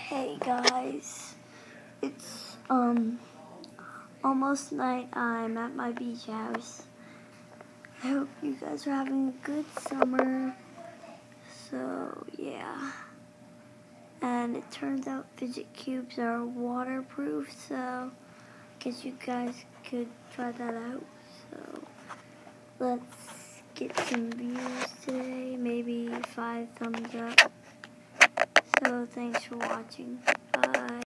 Hey guys, it's almost night. I'm at my beach house. I hope you guys are having a good summer. So yeah, and it turns out fidget cubes are waterproof, so I guess you guys could try that out. So let's get some views today, maybe 5 thumbs up. So thanks for watching. Bye.